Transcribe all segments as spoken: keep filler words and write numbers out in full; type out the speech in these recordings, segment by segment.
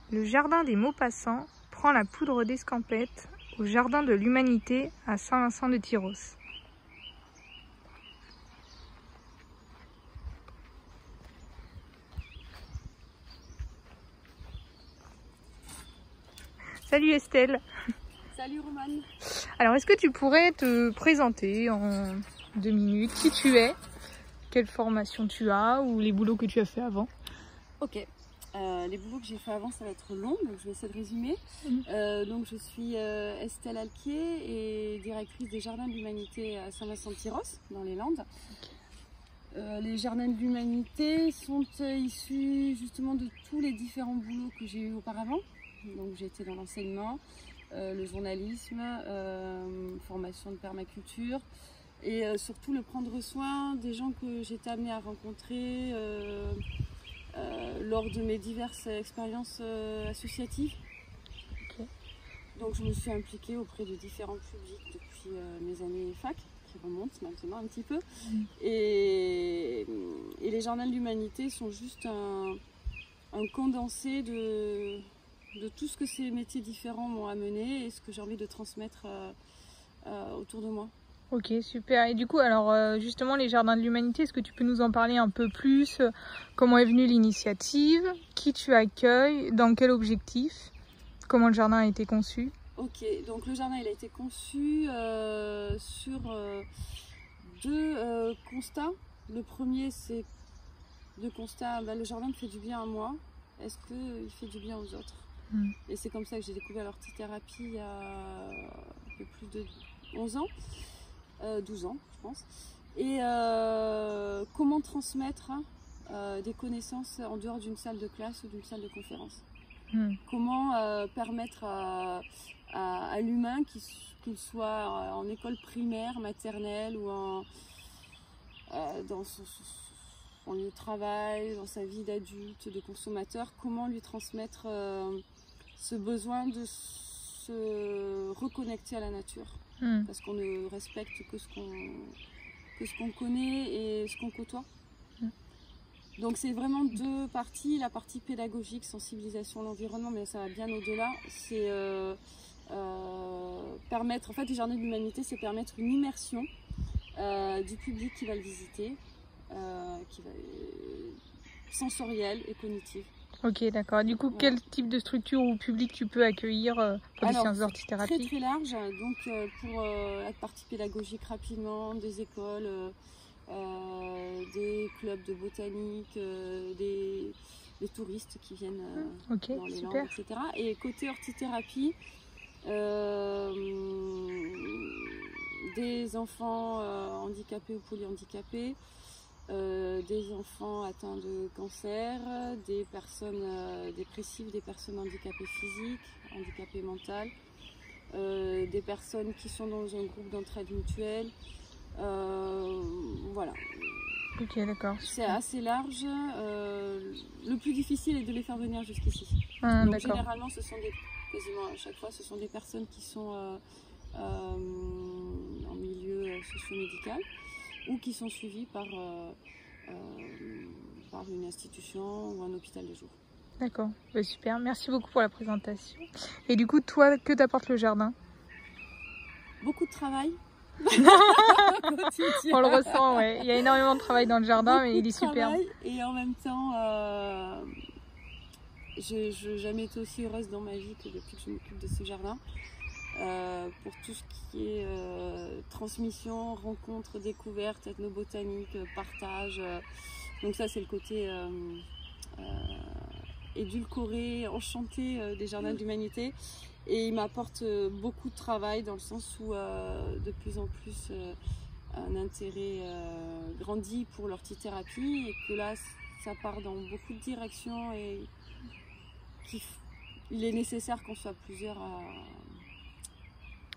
Le jardin des Maupassants prend la poudre d'escampette au jardin de l'Humanité à Saint-Vincent-de-Tyrosse. Salut Estelle. Salut Romane. Alors est-ce que tu pourrais te présenter en deux minutes qui tu es, quelle formation tu as ou les boulots que tu as fait avant? Ok, euh, les boulots que j'ai fait avant ça va être long, donc je vais essayer de résumer. Mmh. Euh, donc je suis euh, Estelle Alquier et directrice des Jardins de l'Humanité à Saint-Vincent-de-Tyrosse dans les Landes. Okay. Euh, les Jardins de l'Humanité sont euh, issus justement de tous les différents boulots que j'ai eu auparavant. Donc j'ai été dans l'enseignement, euh, le journalisme, euh, formation de permaculture et euh, surtout le prendre soin des gens que j'étais amenée à rencontrer euh, euh, lors de mes diverses expériences euh, associatives. Okay. Donc je me suis impliquée auprès de différents publics depuis euh, mes années fac, qui remontent maintenant un petit peu. Mmh. Et, et les Jardins de l'Humanité sont juste un, un condensé de... de tout ce que ces métiers différents m'ont amené et ce que j'ai envie de transmettre euh, euh, autour de moi. Ok, super. Et du coup, alors euh, justement, les Jardins de l'Humanité, est-ce que tu peux nous en parler un peu plus? Comment est venue l'initiative? Qui tu accueilles? Dans quel objectif? Comment le jardin a été conçu? Ok, donc le jardin il a été conçu euh, sur euh, deux euh, constats. Le premier, c'est le constat, ben, le jardin me fait du bien à moi. Est-ce qu'il fait du bien aux autres? Mmh. Et c'est comme ça que j'ai découvert l'hortithérapie il y a un peu plus de onze ans, euh, douze ans je pense. Et euh, comment transmettre euh, des connaissances en dehors d'une salle de classe ou d'une salle de conférence. Mmh. Comment euh, permettre à, à, à l'humain, qu'il qu'il soit en école primaire, maternelle ou en, euh, dans son, son lieu de travail, dans sa vie d'adulte, de consommateur, comment lui transmettre euh, ce besoin de se reconnecter à la nature, mmh. parce qu'on ne respecte que ce qu'on que ce qu'on connaît et ce qu'on côtoie. Mmh. Donc c'est vraiment deux parties, la partie pédagogique, sensibilisation à l'environnement, mais ça va bien au-delà. C'est euh, euh, permettre, en fait, les Jardins de l'Humanité, c'est permettre une immersion euh, du public qui va le visiter, euh, qui va sensorielle et cognitive. Ok, d'accord. Du coup, quel type de structure ou public tu peux accueillir pour les séances d'hortithérapie? Très très large. Donc euh, pour euh, la partie pédagogique rapidement, des écoles, euh, euh, des clubs de botanique, euh, des, des touristes qui viennent euh, okay, dans les super. Landes, et cetera. Et côté hortithérapie, euh, des enfants euh, handicapés ou polyhandicapés. Euh, des enfants atteints de cancer, des personnes euh, dépressives, des personnes handicapées physiques, handicapées mentales, euh, des personnes qui sont dans un groupe d'entraide mutuelle. Euh, voilà. Ok, d'accord. C'est assez large. Euh, le plus difficile est de les faire venir jusqu'ici. Ah, Donc généralement, ce sont des, quasiment à chaque fois, ce sont des personnes qui sont euh, euh, en milieu socio-médical, ou qui sont suivis par, euh, euh, par une institution ou un hôpital de jour. D'accord, bah, super, merci beaucoup pour la présentation. Et du coup, toi, que t'apporte le jardin? Beaucoup de travail. On le ressent, ouais. Il y a énormément de travail dans le jardin, beaucoup mais il est superbe. Et en même temps, euh, je n'ai jamais été aussi heureuse dans ma vie que depuis que je m'occupe de ce jardin. Euh, pour tout ce qui est euh, transmission, rencontre, découverte, ethnobotanique, partage. Euh, donc ça c'est le côté euh, euh, édulcoré, enchanté euh, des Jardins de l'Humanité. Et il m'apporte euh, beaucoup de travail dans le sens où euh, de plus en plus euh, un intérêt euh, grandit pour l'hortithérapie et que là ça part dans beaucoup de directions et qu'il est nécessaire qu'on soit plusieurs à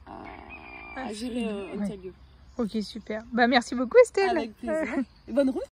à, à gérer euh, un tel lieu. Ok, super. Bah, merci beaucoup Estelle. Avec plaisir. Et bonne route.